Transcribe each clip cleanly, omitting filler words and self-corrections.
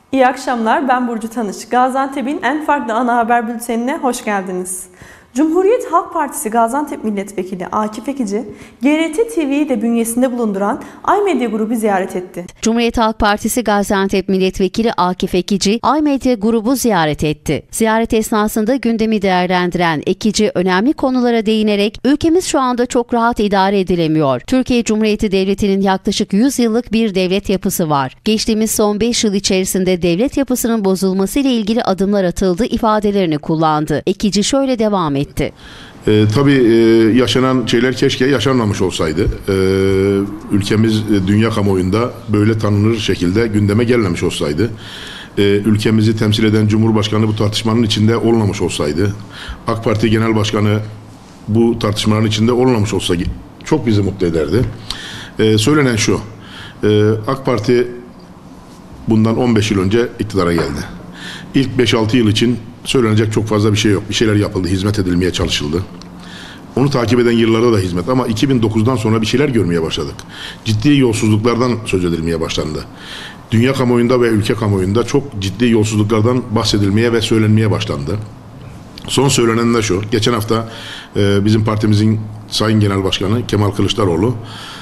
İyi akşamlar, ben Burcu Tanış. Gaziantep'in en farklı ana haber bültenine hoş geldiniz. Cumhuriyet Halk Partisi Gaziantep Milletvekili Akif Ekici, GRT TV'yi de bünyesinde bulunduran Aymedya Grubu ziyaret etti. Cumhuriyet Halk Partisi Gaziantep Milletvekili Akif Ekici, Aymedya Grubu ziyaret etti. Ziyaret esnasında gündemi değerlendiren Ekici önemli konulara değinerek, ülkemiz şu anda çok rahat idare edilemiyor. Türkiye Cumhuriyeti Devleti'nin yaklaşık 100 yıllık bir devlet yapısı var. Geçtiğimiz son 5 yıl içerisinde devlet yapısının bozulması ile ilgili adımlar atıldı ifadelerini kullandı. Ekici şöyle devam etti. Tabii yaşanan şeyler keşke yaşanmamış olsaydı. Ülkemiz dünya kamuoyunda böyle tanınır şekilde gündeme gelmemiş olsaydı. Ülkemizi temsil eden Cumhurbaşkanı bu tartışmanın içinde olmamış olsaydı. AK Parti Genel Başkanı bu tartışmaların içinde olmamış olsa çok bizi mutlu ederdi. Söylenen şu, AK Parti bundan 15 yıl önce iktidara geldi. İlk 5-6 yıl için söylenecek çok fazla bir şey yok. Bir şeyler yapıldı, hizmet edilmeye çalışıldı. Onu takip eden yıllarda da hizmet, ama 2009'dan sonra bir şeyler görmeye başladık. Ciddi yolsuzluklardan söz edilmeye başlandı. Dünya kamuoyunda ve ülke kamuoyunda çok ciddi yolsuzluklardan bahsedilmeye ve söylenmeye başlandı. Son söylenen de şu, geçen hafta bizim partimizin Sayın Genel Başkanı Kemal Kılıçdaroğlu,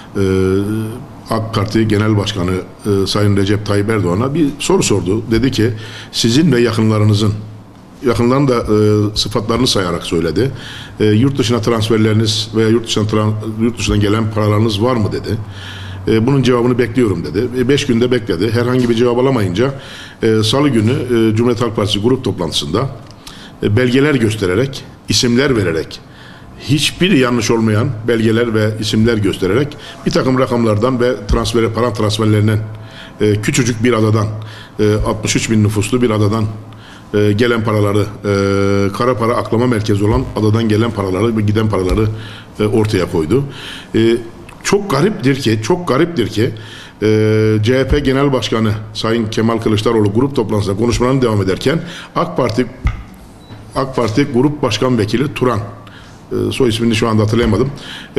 AK Parti Genel Başkanı Sayın Recep Tayyip Erdoğan'a bir soru sordu. Dedi ki, sizin ve yakınların da sıfatlarını sayarak söyledi. Yurt dışına transferleriniz veya yurt dışından gelen paralarınız var mı dedi. Bunun cevabını bekliyorum dedi. 5 günde bekledi. Herhangi bir cevap alamayınca Salı günü Cumhuriyet Halk Partisi grup toplantısında belgeler göstererek, isimler vererek, hiçbir yanlış olmayan belgeler ve isimler göstererek bir takım rakamlardan ve para transferlerinden, küçücük bir adadan, 63 bin nüfuslu bir adadan gelen paraları, kara para aklama merkezi olan adadan gelen paraları ve giden paraları ortaya koydu. Çok gariptir ki CHP Genel Başkanı Sayın Kemal Kılıçdaroğlu grup toplantısında konuşmalarına devam ederken AK Parti Grup Başkan Vekili Turan, soy ismini şu anda hatırlayamadım,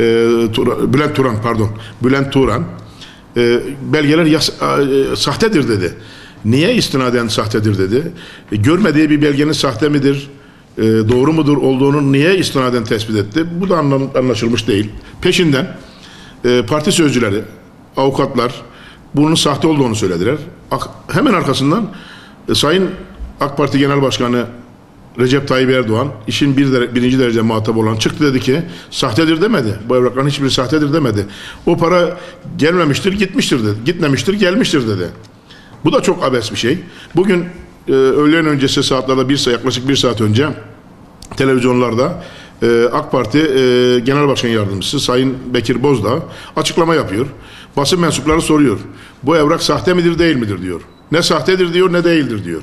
Bülent Turan, belgeler sahtedir dedi. Niye istinaden sahtedir dedi. Görmediği bir belgenin sahte midir, doğru mudur olduğunu niye istinaden tespit etti? Bu da anlaşılmış değil. Peşinden parti sözcüleri, avukatlar bunun sahte olduğunu söylediler. Hemen arkasından Sayın AK Parti Genel Başkanı Recep Tayyip Erdoğan, işin birinci derece muhatabı olan, çıktı dedi ki sahtedir demedi. Bu evrakların hiçbiri sahtedir demedi. O para gelmemiştir, gitmiştir dedi. Gitmemiştir, gelmiştir dedi. Bu da çok abes bir şey. Bugün öğlen öncesi saatlerde yaklaşık bir saat önce televizyonlarda AK Parti Genel Başkan Yardımcısı Sayın Bekir Bozdağ açıklama yapıyor. Basın mensupları soruyor. Bu evrak sahte midir, değil midir diyor. Ne sahtedir diyor, ne değildir diyor.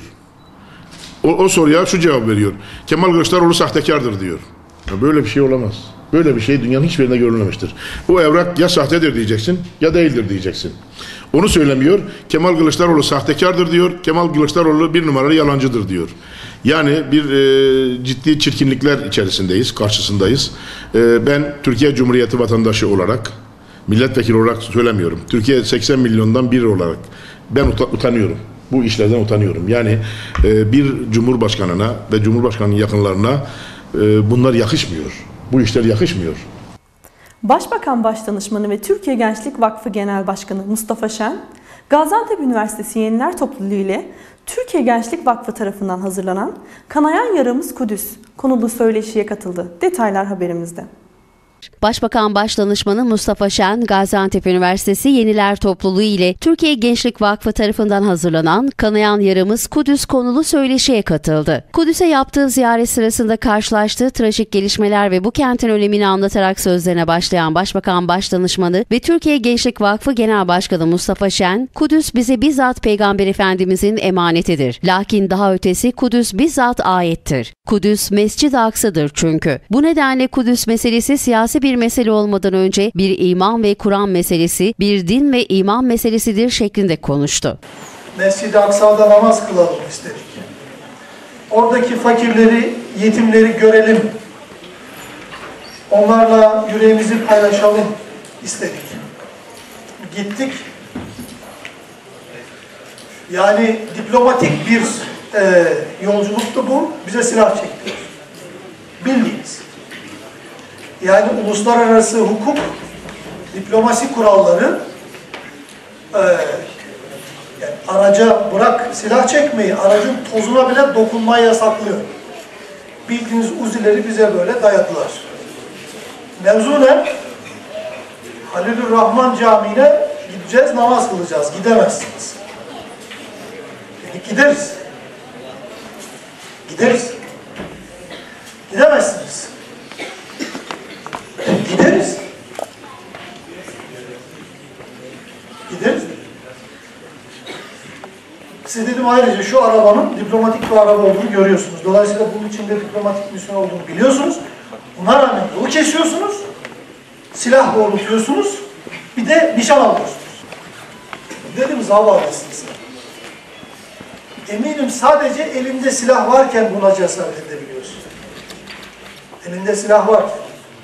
O soruya şu cevap veriyor. Kemal Kılıçdaroğlu sahtekardır diyor. Ya böyle bir şey olamaz. Böyle bir şey dünyanın hiçbir yerinde görülmemiştir. Bu evrak ya sahtedir diyeceksin ya değildir diyeceksin. Onu söylemiyor. Kemal Kılıçdaroğlu sahtekardır diyor. Kemal Kılıçdaroğlu bir numaralı yalancıdır diyor. Yani bir ciddi çirkinlikler içerisindeyiz, karşısındayız. Ben Türkiye Cumhuriyeti vatandaşı olarak, milletvekili olarak söylemiyorum. Türkiye 80 milyondan biri olarak ben utanıyorum. Bu işlerden utanıyorum. Yani bir cumhurbaşkanına ve cumhurbaşkanının yakınlarına bunlar yakışmıyor. Bu işler yakışmıyor. Başbakan Başdanışmanı ve Türkiye Gençlik Vakfı Genel Başkanı Mustafa Şen, Gaziantep Üniversitesi Yeniler Topluluğu ile Türkiye Gençlik Vakfı tarafından hazırlanan Kanayan Yaramız Kudüs konulu söyleşiye katıldı. Detaylar haberimizde. Başbakan Başdanışmanı Mustafa Şen, Gaziantep Üniversitesi Yeniler Topluluğu ile Türkiye Gençlik Vakfı tarafından hazırlanan Kanayan Yaramız Kudüs konulu söyleşiye katıldı. Kudüs'e yaptığı ziyaret sırasında karşılaştığı trajik gelişmeler ve bu kentin önemini anlatarak sözlerine başlayan Başbakan Başdanışmanı ve Türkiye Gençlik Vakfı Genel Başkanı Mustafa Şen, Kudüs bize bizzat Peygamber Efendimizin emanetidir. Lakin daha ötesi Kudüs bizzat ayettir. Kudüs Mescid-i Aksa'dır çünkü. Bu nedenle Kudüs meselesi siyasi bir mesele olmadan önce bir iman ve Kur'an meselesi, bir din ve iman meselesidir şeklinde konuştu. Mescid-i Aksa'da namaz kılalım istedik. Oradaki fakirleri, yetimleri görelim. Onlarla yüreğimizi paylaşalım istedik. Gittik. Yani diplomatik bir yolculuktu bu. Bize silah çekti. Bildiğiniz. Yani uluslararası hukuk, diplomasi kuralları yani araca bırak silah çekmeyi, aracın tozuna bile dokunmayı yasaklıyor. Bildiğiniz Uzi'leri bize böyle dayadılar. Mevzu ne? Halilur Rahman Camii'ne gideceğiz, namaz kılacağız. Gidemezsiniz. Dedik gideriz. Gideriz. Gidemezsiniz. Gideriz. Gideriz. Size dedim ayrıca şu arabanın diplomatik bir araba olduğunu görüyorsunuz. Dolayısıyla bunun içinde diplomatik misyon olduğunu biliyorsunuz. Buna rağmen yolu kesiyorsunuz. Silah doğrultuyorsunuz. Bir de nişan alıyorsunuz. Dedim zavallısınız. Eminim sadece elinde silah varken buna cesaret edebiliyorsun. Elinde silah varken.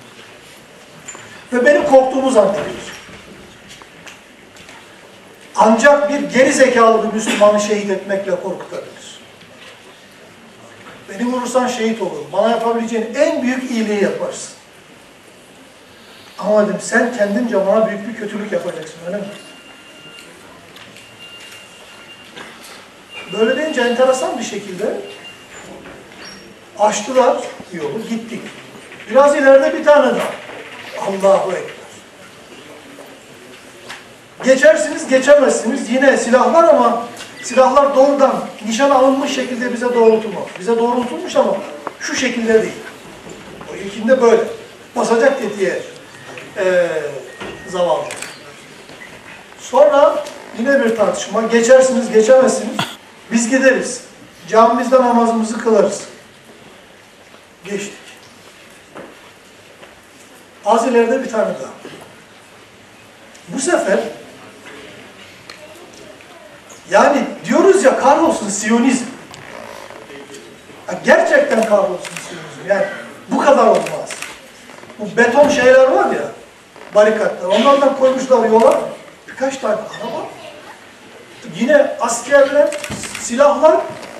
Ve benim korktuğumu zannediyorsun. Ancak bir geri zekalı bir Müslümanı şehit etmekle korkutabilir. Beni vurursan şehit olurum. Bana yapabileceğin en büyük iyiliği yaparsın. Ama dedim sen kendince bana büyük bir kötülük yapacaksın öyle mi? Böyle deyince enteresan bir şekilde açtılar yolu, gittik. Biraz ileride bir tane daha. Allahu Ekber. Geçersiniz, geçemezsiniz. Yine silah var ama silahlar doğrudan nişan alınmış şekilde bize doğrultulmamış. Bize doğrultulmuş ama şu şekilde değil. O ilkinde böyle. Basacak tetiğe zavallı. Sonra yine bir tartışma. Geçersiniz, geçemezsiniz. Biz gideriz. Camimizde namazımızı kılarız. Geçtik. Az ileride bir tane daha. Bu sefer yani diyoruz ya kahrolsun Siyonizm. Ya gerçekten kahrolsun Siyonizm. Yani bu kadar olmaz. Bu beton şeyler var ya, barikatlar. Onlardan koymuşlar yola. Birkaç tane araba. Yine askerler, silahlar.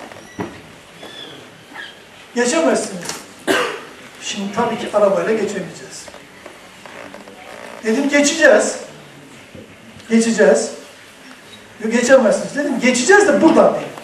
Geçemezsiniz. Şimdi tabii ki arabayla geçemeyeceğiz. Dedim geçeceğiz. Geçeceğiz. Geçemezsiniz. Dedim geçeceğiz de buradan değil.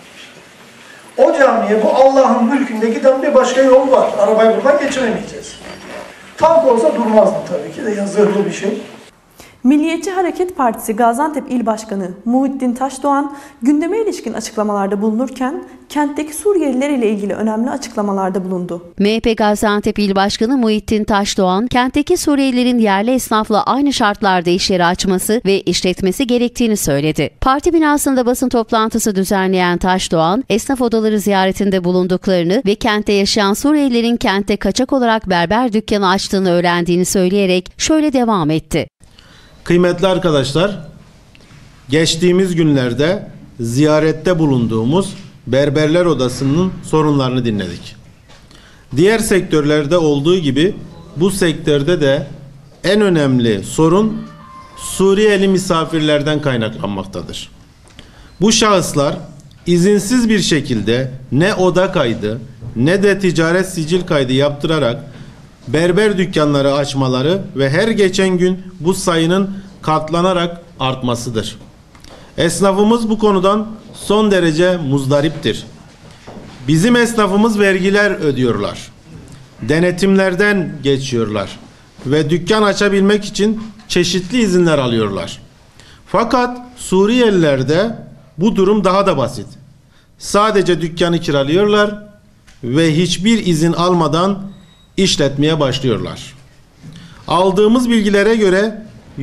O camiye bu Allah'ın mülkünde giden bir başka yol var. Arabayı buradan geçiremeyeceğiz. Tank olsa durmazdım tabii ki de yazılı bir şey. Milliyetçi Hareket Partisi Gaziantep İl Başkanı Muhittin Taşdoğan gündeme ilişkin açıklamalarda bulunurken kentteki Suriyeliler ile ilgili önemli açıklamalarda bulundu. MHP Gaziantep İl Başkanı Muhittin Taşdoğan, kentteki Suriyelilerin yerli esnafla aynı şartlarda iş yeri açması ve işletmesi gerektiğini söyledi. Parti binasında basın toplantısı düzenleyen Taşdoğan, esnaf odaları ziyaretinde bulunduklarını ve kentte yaşayan Suriyelilerin kentte kaçak olarak berber dükkanı açtığını öğrendiğini söyleyerek şöyle devam etti. Kıymetli arkadaşlar, geçtiğimiz günlerde ziyarette bulunduğumuz berberler odasının sorunlarını dinledik. Diğer sektörlerde olduğu gibi bu sektörde de en önemli sorun Suriyeli misafirlerden kaynaklanmaktadır. Bu şahıslar izinsiz bir şekilde ne oda kaydı ne de ticaret sicil kaydı yaptırarak berber dükkanları açmaları ve her geçen gün bu sayının katlanarak artmasıdır. Esnafımız bu konudan son derece muzdariptir. Bizim esnafımız vergiler ödüyorlar. Denetimlerden geçiyorlar ve dükkan açabilmek için çeşitli izinler alıyorlar. Fakat Suriyelilerde bu durum daha da basit. Sadece dükkanı kiralıyorlar ve hiçbir izin almadan işletmeye başlıyorlar. Aldığımız bilgilere göre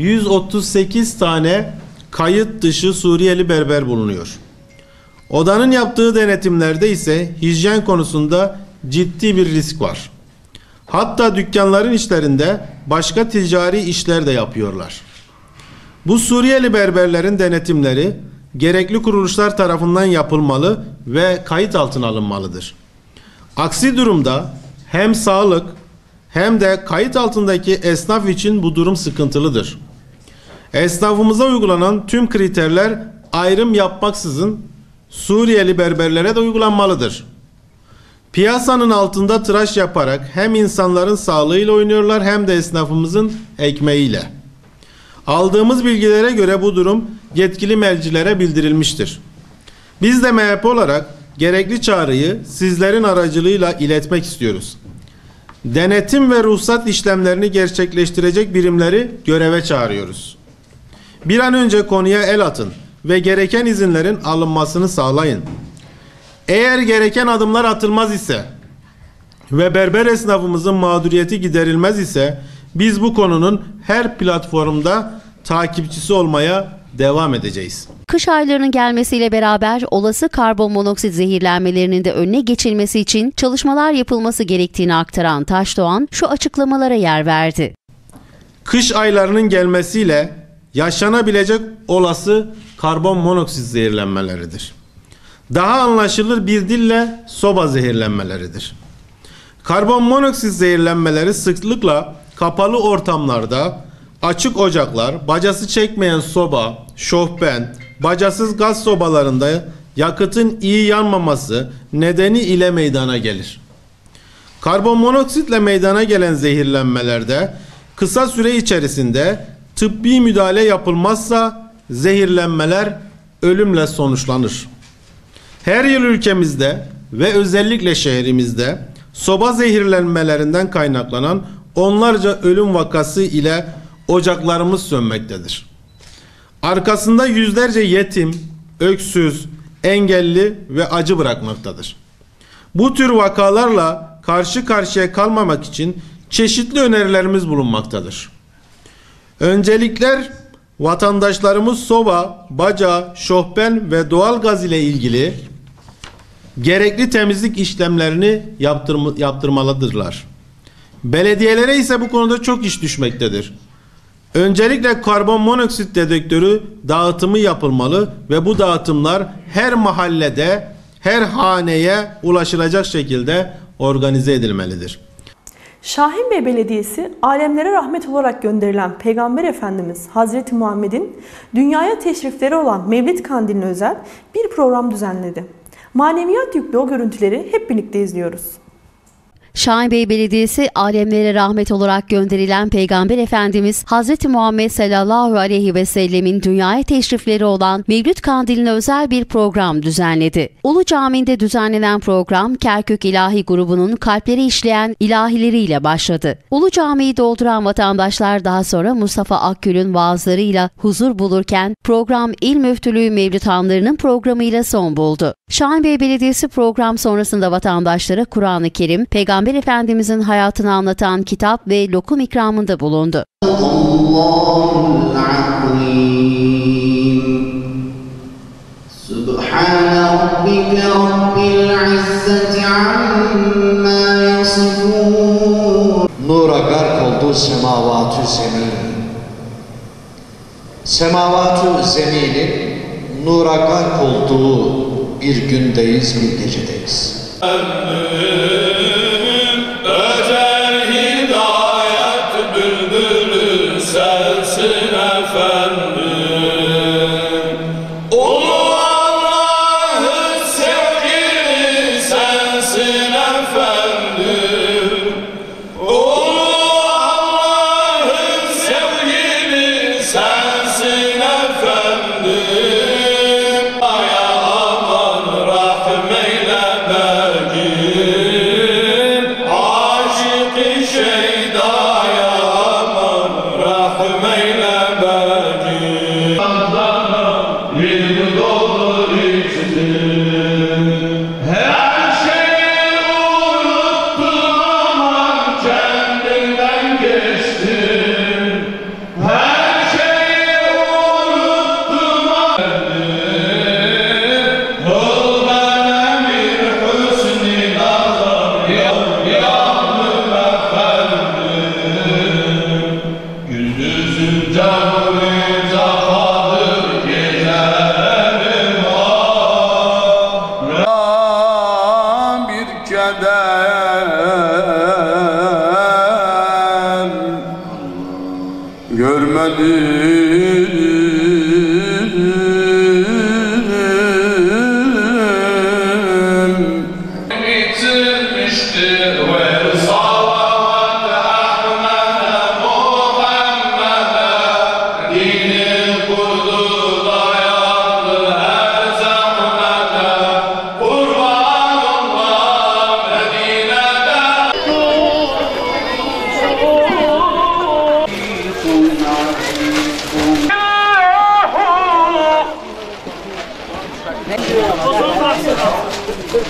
138 tane kayıt dışı Suriyeli berber bulunuyor. Odanın yaptığı denetimlerde ise hijyen konusunda ciddi bir risk var. Hatta dükkanların içlerinde başka ticari işler de yapıyorlar. Bu Suriyeli berberlerin denetimleri gerekli kuruluşlar tarafından yapılmalı ve kayıt altına alınmalıdır. Aksi durumda hem sağlık hem de kayıt altındaki esnaf için bu durum sıkıntılıdır. Esnafımıza uygulanan tüm kriterler ayrım yapmaksızın Suriyeli berberlere de uygulanmalıdır. Piyasanın altında tıraş yaparak hem insanların sağlığıyla oynuyorlar hem de esnafımızın ekmeğiyle. Aldığımız bilgilere göre bu durum yetkili mercilere bildirilmiştir. Biz de MHP olarak gerekli çağrıyı sizlerin aracılığıyla iletmek istiyoruz. Denetim ve ruhsat işlemlerini gerçekleştirecek birimleri göreve çağırıyoruz. Bir an önce konuya el atın ve gereken izinlerin alınmasını sağlayın. Eğer gereken adımlar atılmaz ise ve berber esnafımızın mağduriyeti giderilmez ise biz bu konunun her platformda takipçisi olmaya devam edeceğiz. Kış aylarının gelmesiyle beraber olası karbonmonoksit zehirlenmelerinin de önüne geçilmesi için çalışmalar yapılması gerektiğini aktaran Taşdoğan şu açıklamalara yer verdi. Kış aylarının gelmesiyle yaşanabilecek olası karbonmonoksit zehirlenmeleridir. Daha anlaşılır bir dille soba zehirlenmeleridir. Karbonmonoksit zehirlenmeleri sıklıkla kapalı ortamlarda, açık ocaklar, bacası çekmeyen soba, şofben, bacasız gaz sobalarında yakıtın iyi yanmaması nedeni ile meydana gelir. Karbonmonoksitle meydana gelen zehirlenmelerde kısa süre içerisinde tıbbi müdahale yapılmazsa zehirlenmeler ölümle sonuçlanır. Her yıl ülkemizde ve özellikle şehrimizde soba zehirlenmelerinden kaynaklanan onlarca ölüm vakası ile ocaklarımız sönmektedir. Arkasında yüzlerce yetim, öksüz, engelli ve acı bırakmaktadır. Bu tür vakalarla karşı karşıya kalmamak için çeşitli önerilerimiz bulunmaktadır. Öncelikler vatandaşlarımız soba, baca, şofben ve doğalgaz ile ilgili gerekli temizlik işlemlerini yaptırmalıdırlar. Belediyelere ise bu konuda çok iş düşmektedir. Öncelikle karbonmonoksit dedektörü dağıtımı yapılmalı ve bu dağıtımlar her mahallede, her haneye ulaşılacak şekilde organize edilmelidir. Şahinbey Belediyesi, alemlere rahmet olarak gönderilen Peygamber Efendimiz Hazreti Muhammed'in dünyaya teşrifleri olan Mevlid Kandili'ne özel bir program düzenledi. Maneviyat yüklü o görüntüleri hep birlikte izliyoruz. Şahinbey Belediyesi, alemlere rahmet olarak gönderilen Peygamber Efendimiz Hazreti Muhammed sallallahu aleyhi ve sellemin dünyaya teşrifleri olan Mevlid Kandili'ne özel bir program düzenledi. Ulu Cami'nde düzenlenen program, Kerkük İlahi grubunun kalpleri işleyen ilahileriyle başladı. Ulu Cami'yi dolduran vatandaşlar daha sonra Mustafa Akgül'ün vaazlarıyla huzur bulurken program İl Müftülüğü Mevlidhanlarının programıyla son buldu. Şahinbey Belediyesi program sonrasında vatandaşlara Kur'an-ı Kerim, Peygamber Efendimizin hayatını anlatan kitap ve lokum ikramında bulundu. Nura gark oldu semavatü zemin. Semavatü zeminin nura gark olduğu bir gündeyiz, bir gecedeyiz. Özel hidayet bülbülü sensin efendim. Ulu Allah'ın sevgili sensin efendim. Ulu Allah'ın sevgili sensin efendim. Aya aman rahmeyle belki.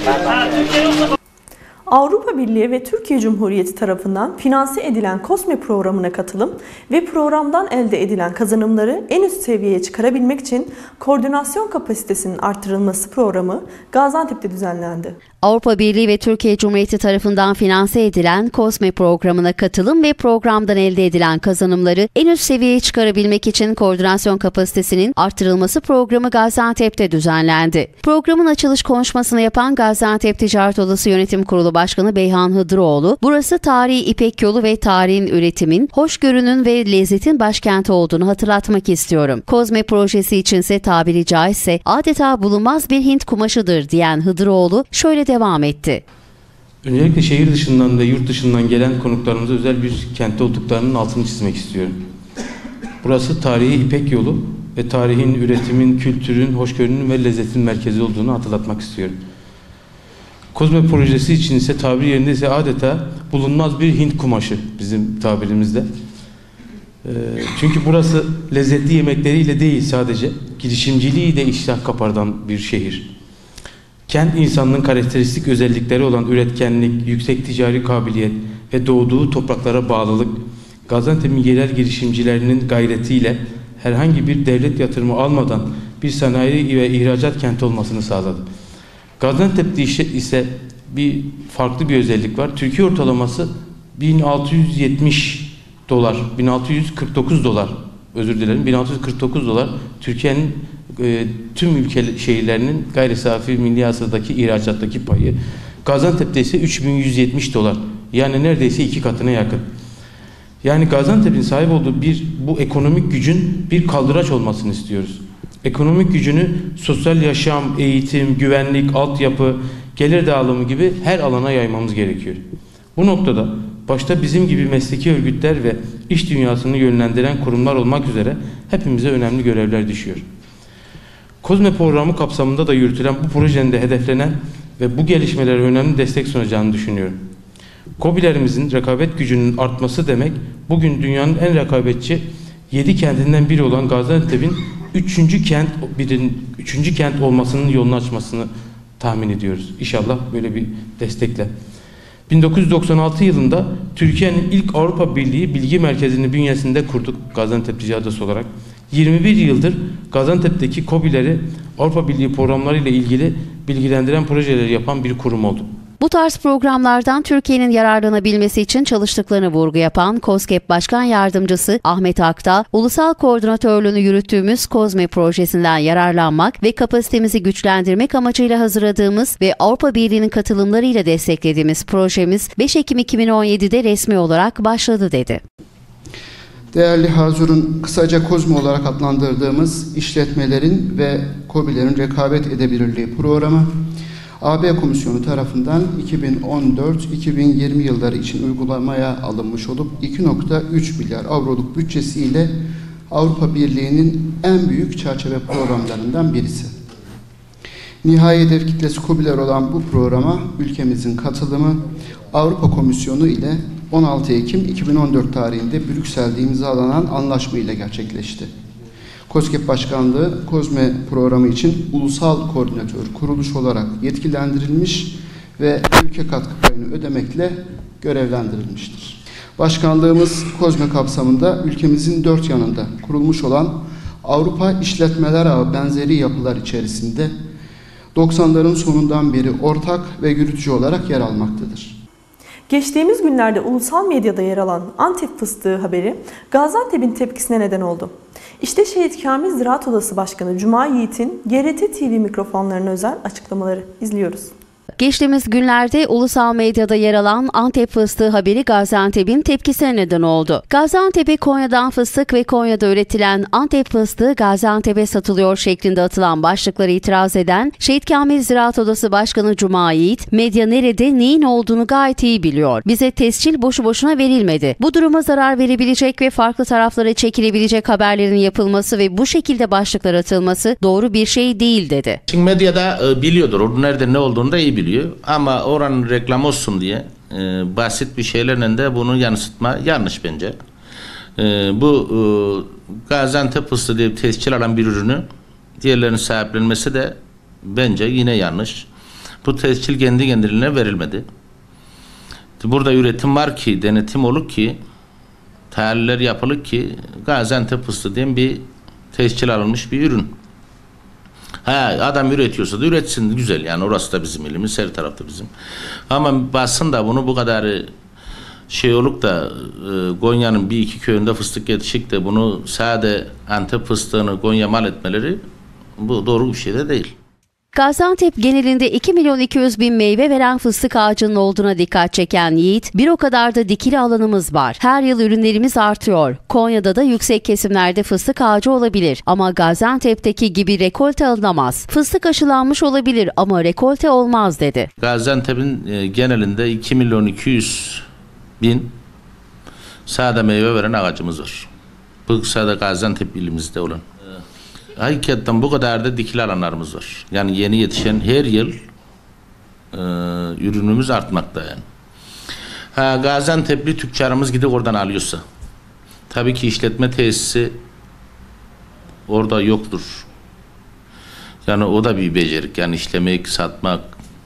Avrupa Birliği ve Türkiye Cumhuriyeti tarafından finanse edilen COSME programına katılım ve programdan elde edilen kazanımları en üst seviyeye çıkarabilmek için koordinasyon kapasitesinin artırılması programı Gaziantep'te düzenlendi. Avrupa Birliği ve Türkiye Cumhuriyeti tarafından finanse edilen COSME programına katılım ve programdan elde edilen kazanımları en üst seviyeye çıkarabilmek için koordinasyon kapasitesinin artırılması programı Gaziantep'te düzenlendi. Programın açılış konuşmasını yapan Gaziantep Ticaret Odası Yönetim Kurulu Başkanı Beyhan Hıdıroğlu, burası tarihi İpek Yolu ve tarihin, üretimin, hoşgörünün ve lezzetin başkenti olduğunu hatırlatmak istiyorum. COSME projesi içinse tabiri caizse adeta bulunmaz bir Hint kumaşıdır diyen Hıdıroğlu şöyle devam etti. Öncelikle şehir dışından ve yurt dışından gelen konuklarımıza özel bir kent olduklarının altını çizmek istiyorum. Burası tarihi İpek Yolu ve tarihin, üretimin, kültürün, hoşgörünün ve lezzetin merkezi olduğunu hatırlatmak istiyorum. COSME projesi için ise tabir yerinde ise adeta bulunmaz bir Hint kumaşı bizim tabirimizde. Çünkü burası lezzetli yemekleriyle değil sadece, girişimciliği de iştah kapardan bir şehir. Kent insanının karakteristik özellikleri olan üretkenlik, yüksek ticari kabiliyet ve doğduğu topraklara bağlılık, Gaziantep'in yerel girişimcilerinin gayretiyle herhangi bir devlet yatırımı almadan bir sanayi ve ihracat kenti olmasını sağladı. Gaziantep'te ise farklı bir özellik var. Türkiye ortalaması 1649 dolar, özür dilerim, 1649 dolar Türkiye'nin tüm ülke şehirlerinin gayri safi milli hasıladaki ihracattaki payı. Gaziantep'te ise 3170 dolar. Yani neredeyse 2 katına yakın. Yani Gaziantep'in sahip olduğu bu ekonomik gücün bir kaldıraç olmasını istiyoruz. Ekonomik gücünü sosyal yaşam, eğitim, güvenlik, altyapı, gelir dağılımı gibi her alana yaymamız gerekiyor. Bu noktada başta bizim gibi mesleki örgütler ve iş dünyasını yönlendiren kurumlar olmak üzere hepimize önemli görevler düşüyor. COSME programı kapsamında da yürütülen bu projenin de hedeflenen ve bu gelişmelere önemli destek sunacağını düşünüyorum. KOBİ'lerimizin rekabet gücünün artması demek, bugün dünyanın en rekabetçi 7 kentinden biri olan Gaziantep'in 3. kent olmasının yolunu açmasını tahmin ediyoruz. İnşallah böyle bir destekle. 1996 yılında Türkiye'nin ilk Avrupa Birliği Bilgi Merkezi'ni bünyesinde kurduk Gaziantep Ticaret Odası olarak. 21 yıldır Gaziantep'teki KOBİ'leri Avrupa Birliği programları ile ilgili bilgilendiren projeleri yapan bir kurum oldu. Bu tarz programlardan Türkiye'nin yararlanabilmesi için çalıştıklarını vurgu yapan KOSGEB Başkan Yardımcısı Ahmet Akta, ulusal koordinatörlüğünü yürüttüğümüz COSME projesinden yararlanmak ve kapasitemizi güçlendirmek amacıyla hazırladığımız ve Avrupa Birliği'nin katılımlarıyla desteklediğimiz projemiz 5 Ekim 2017'de resmi olarak başladı dedi. Değerli hazırın, kısaca COSME olarak adlandırdığımız işletmelerin ve KOBİ'lerin rekabet edebilirliği programı, AB Komisyonu tarafından 2014-2020 yılları için uygulamaya alınmış olup 2,3 milyar avroluk bütçesiyle Avrupa Birliği'nin en büyük çerçeve programlarından birisi. Nihai hedef kitlesi KOBİ'ler olan bu programa ülkemizin katılımı Avrupa Komisyonu ile 16 Ekim 2014 tarihinde Brüksel'de imzalanan anlaşma ile gerçekleşti. KOSGEB Başkanlığı, COSME programı için ulusal koordinatör kuruluş olarak yetkilendirilmiş ve ülke katkı payını ödemekle görevlendirilmiştir. Başkanlığımız COSME kapsamında ülkemizin dört yanında kurulmuş olan Avrupa İşletmeler Ağı benzeri yapılar içerisinde 90'ların sonundan beri ortak ve yürütücü olarak yer almaktadır. Geçtiğimiz günlerde ulusal medyada yer alan Antep fıstığı haberi Gaziantep'in tepkisine neden oldu. İşte Şehit Kamil Ziraat Odası Başkanı Cuma Yiğit'in GRT TV mikrofonlarına özel açıklamaları izliyoruz. Geçtiğimiz günlerde ulusal medyada yer alan Antep fıstığı haberi Gaziantep'in tepkisine neden oldu. Gaziantep'e Konya'dan fıstık ve Konya'da üretilen Antep fıstığı Gaziantep'e satılıyor şeklinde atılan başlıklara itiraz eden Şehit Kamil Ziraat Odası Başkanı Cuma Yiğit, medya nerede, neyin olduğunu gayet iyi biliyor. Bize tescil boşu boşuna verilmedi. Bu duruma zarar verebilecek ve farklı taraflara çekilebilecek haberlerin yapılması ve bu şekilde başlıklar atılması doğru bir şey değil dedi. Şimdi medyada biliyordur, o nerede ne olduğunu da iyi biliyor. Ama oranın reklam olsun diye basit bir şeylerle de bunu yansıtma yanlış bence. Bu Gaziantep fıstığı diye tescil alan bir ürünü diğerlerinin sahiplenmesi de bence yine yanlış. Bu tescil kendi kendiliğine verilmedi. Burada üretim var ki, denetim olur ki, tahliller yapılır ki Gaziantep fıstığı diye bir tescil alınmış bir ürün. Adam üretiyorsa da üretsin, güzel yani, orası da bizim ilimiz, her tarafta bizim. Ama basın da bunu bu kadar olup da Konya'nın bir iki köyünde fıstık yetişik de bunu sade Antep fıstığını Konya mal etmeleri, bu doğru bir şey de değil. Gaziantep genelinde 2.200.000 meyve veren fıstık ağacının olduğuna dikkat çeken Yiğit, bir o kadar da dikili alanımız var. Her yıl ürünlerimiz artıyor. Konya'da da yüksek kesimlerde fıstık ağacı olabilir ama Gaziantep'teki gibi rekolte alınamaz. Fıstık aşılanmış olabilir ama rekolte olmaz dedi. Gaziantep'in genelinde 2.200.000 sade meyve veren ağacımız var. Bu sade Gaziantep ilimizde olan. Hakikaten bu kadar da dikili alanlarımız var. Yani yeni yetişen her yıl ürünümüz artmakta yani. Gaziantep'li tüccarımız gidip oradan alıyorsa, tabii ki işletme tesisi orada yoktur. Yani o da bir becerik. Yani işlemek, satmak,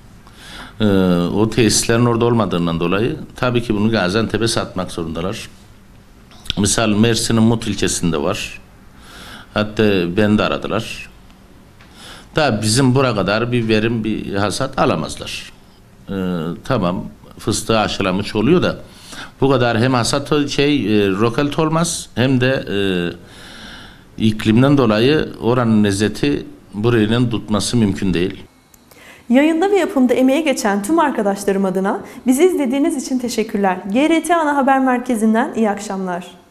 o tesislerin orada olmadığından dolayı tabii ki bunu Gaziantep'e satmak zorundalar. Misal Mersin'in Mut ilçesinde var. Hatta beni de aradılar. Da bizim buraya kadar bir verim, bir hasat alamazlar. Tamam, fıstığı aşılamış oluyor da bu kadar hem hasat roket olmaz, hem de iklimden dolayı oranın lezzeti burayla tutması mümkün değil. Yayında ve yapımda emeği geçen tüm arkadaşlarım adına bizi izlediğiniz için teşekkürler. GRT Ana Haber Merkezi'nden iyi akşamlar.